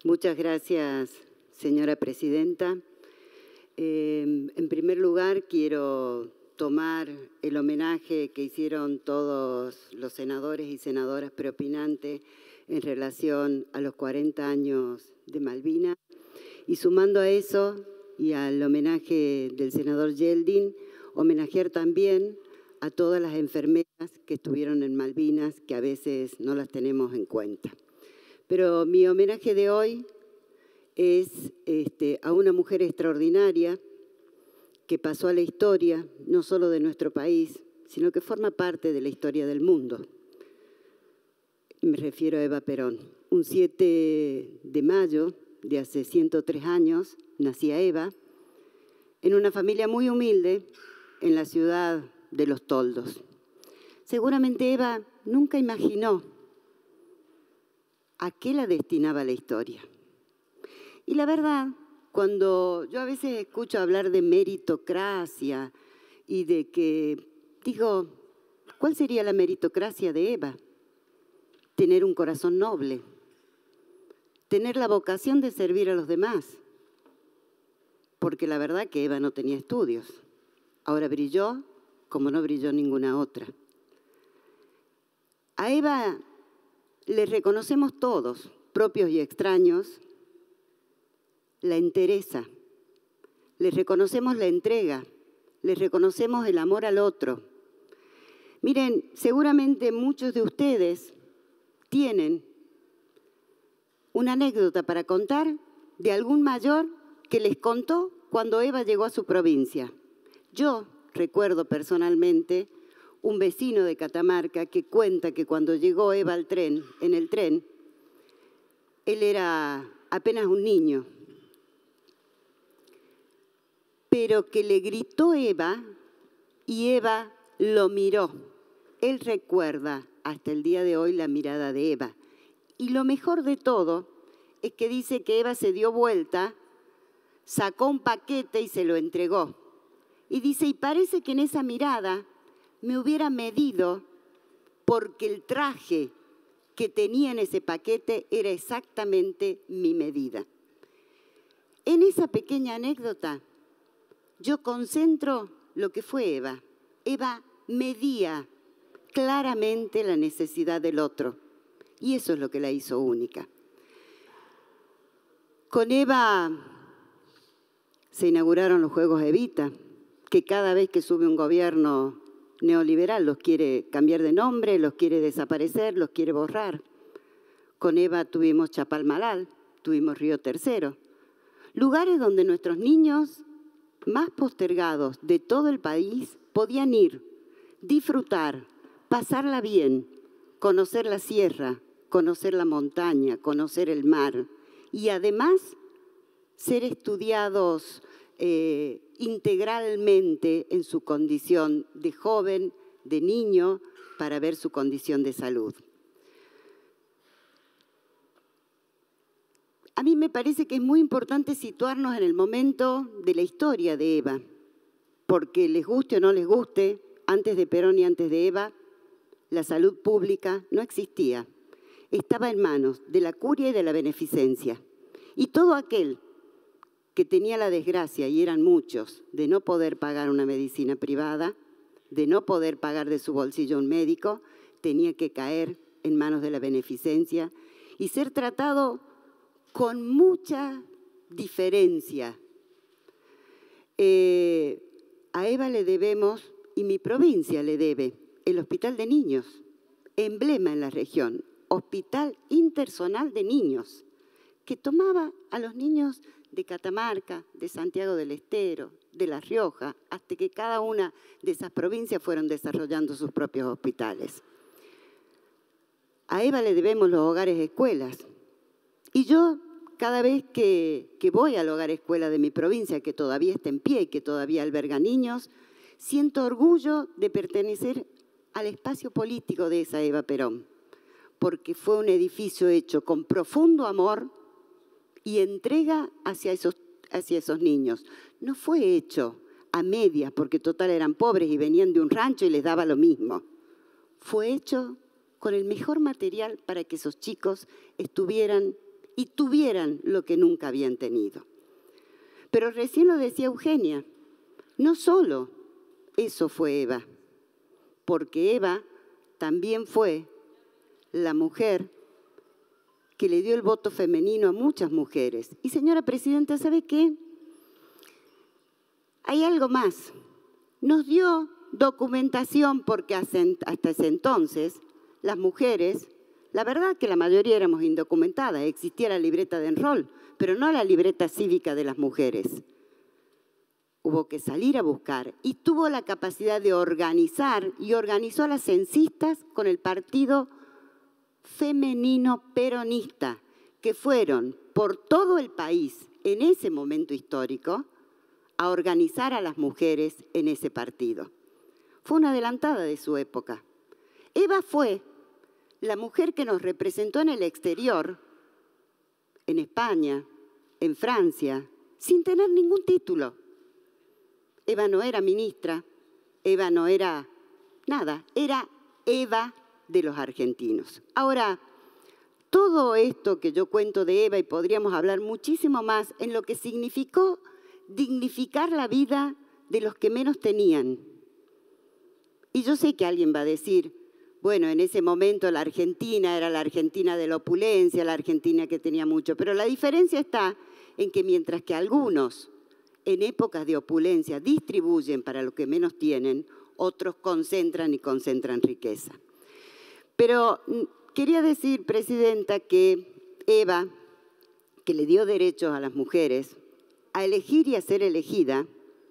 Muchas gracias, señora presidenta. En primer lugar, quiero tomar el homenaje que hicieron todos los senadores y senadoras preopinantes en relación a los 40 años de Malvinas. Y sumando a eso y al homenaje del senador Yeldin, homenajear también a todas las enfermeras que estuvieron en Malvinas, que a veces no las tenemos en cuenta. Pero mi homenaje de hoy es a una mujer extraordinaria que pasó a la historia, no solo de nuestro país, sino que forma parte de la historia del mundo. Me refiero a Eva Perón. Un 7 de mayo de hace 103 años nacía Eva en una familia muy humilde en la ciudad de Los Toldos. Seguramente Eva nunca imaginó a qué la destinaba la historia. Y la verdad, cuando yo a veces escucho hablar de meritocracia y de que, digo, ¿cuál sería la meritocracia de Eva? Tener un corazón noble, tener la vocación de servir a los demás, porque la verdad que Eva no tenía estudios. Ahora brilló como no brilló ninguna otra. A Eva le reconocemos todos, propios y extraños, la entereza, le reconocemos la entrega, le reconocemos el amor al otro. Miren, seguramente muchos de ustedes tienen una anécdota para contar de algún mayor que les contó cuando Eva llegó a su provincia. Yo recuerdo personalmente un vecino de Catamarca que cuenta que cuando llegó Eva en el tren, él era apenas un niño, pero que le gritó Eva y Eva lo miró. Él recuerda hasta el día de hoy la mirada de Eva. Y lo mejor de todo es que dice que Eva se dio vuelta, sacó un paquete y se lo entregó. Y dice, y parece que en esa mirada me hubiera medido porque el traje que tenía en ese paquete era exactamente mi medida. En esa pequeña anécdota yo concentro lo que fue Eva. Eva medía claramente la necesidad del otro y eso es lo que la hizo única. Con Eva se inauguraron los Juegos Evita, que cada vez que sube un gobierno neoliberal los quiere cambiar de nombre, los quiere desaparecer, los quiere borrar. Con Eva tuvimos Chapalmalal, tuvimos Río Tercero, lugares donde nuestros niños más postergados de todo el país podían ir, disfrutar, pasarla bien, conocer la sierra, conocer la montaña, conocer el mar y además ser estudiados integralmente en su condición de joven, de niño, para ver su condición de salud. A mí me parece que es muy importante situarnos en el momento de la historia de Eva, porque les guste o no les guste, antes de Perón y antes de Eva, la salud pública no existía. Estaba en manos de la curia y de la beneficencia. Y todo aquel que tenía la desgracia, y eran muchos, de no poder pagar una medicina privada, de no poder pagar de su bolsillo un médico, tenía que caer en manos de la beneficencia y ser tratado con mucha diferencia. A Eva le debemos, y mi provincia le debe, el Hospital de Niños, emblema en la región, Hospital Interzonal de Niños, que tomaba a los niños de Catamarca, de Santiago del Estero, de La Rioja, hasta que cada una de esas provincias fueron desarrollando sus propios hospitales. A Eva le debemos los hogares escuelas. Y yo, cada vez que voy al hogar escuela de mi provincia, que todavía está en pie y que todavía alberga niños, siento orgullo de pertenecer al espacio político de esa Eva Perón, porque fue un edificio hecho con profundo amor y entrega hacia esos niños. No fue hecho a medias, porque total eran pobres y venían de un rancho y les daba lo mismo. Fue hecho con el mejor material para que esos chicos estuvieran y tuvieran lo que nunca habían tenido. Pero recién lo decía Eugenia, no solo eso fue Eva, porque Eva también fue la mujer que le dio el voto femenino a muchas mujeres. Y señora presidenta, ¿sabe qué? Hay algo más. Nos dio documentación porque hasta ese entonces las mujeres, la verdad que la mayoría éramos indocumentadas, existía la libreta de enrol, pero no la libreta cívica de las mujeres. Hubo que salir a buscar y tuvo la capacidad de organizar y organizó a las censistas con el partido femenino peronista, que fueron por todo el país en ese momento histórico a organizar a las mujeres en ese partido. Fue una adelantada de su época. Eva fue la mujer que nos representó en el exterior, en España, en Francia, sin tener ningún título. Eva no era ministra, Eva no era nada, era Eva de los argentinos. Ahora, todo esto que yo cuento de Eva, y podríamos hablar muchísimo más, en lo que significó dignificar la vida de los que menos tenían. Y yo sé que alguien va a decir, bueno, en ese momento la Argentina era la Argentina de la opulencia, la Argentina que tenía mucho, pero la diferencia está en que mientras que algunos en épocas de opulencia distribuyen para los que menos tienen, otros concentran y concentran riqueza. Pero quería decir, presidenta, que Eva, que le dio derechos a las mujeres a elegir y a ser elegida,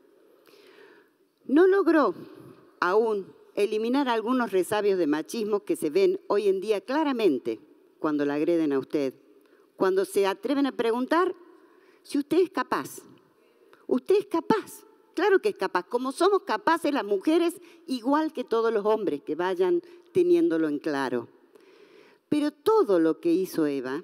no logró aún eliminar algunos resabios de machismo que se ven hoy en día claramente cuando la agreden a usted, cuando se atreven a preguntar si usted es capaz. Usted es capaz, claro que es capaz, como somos capaces las mujeres, igual que todos los hombres que vayan teniéndolo en claro. Pero todo lo que hizo Eva,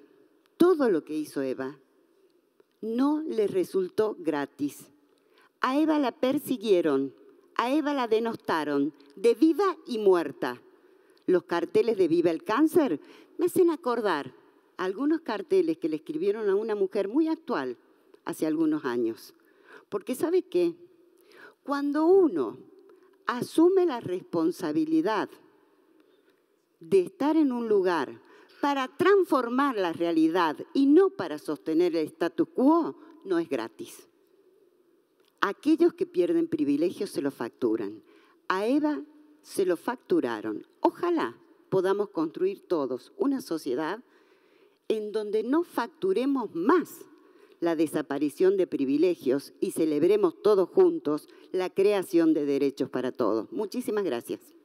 no le resultó gratis. A Eva la persiguieron, a Eva la denostaron, de viva y muerta. Los carteles de Viva el Cáncer me hacen acordar algunos carteles que le escribieron a una mujer muy actual hace algunos años. Porque ¿sabe qué? Cuando uno asume la responsabilidad de estar en un lugar para transformar la realidad y no para sostener el status quo, no es gratis. Aquellos que pierden privilegios se lo facturan. A Eva se lo facturaron. Ojalá podamos construir todos una sociedad en donde no facturemos más la desaparición de privilegios y celebremos todos juntos la creación de derechos para todos. Muchísimas gracias.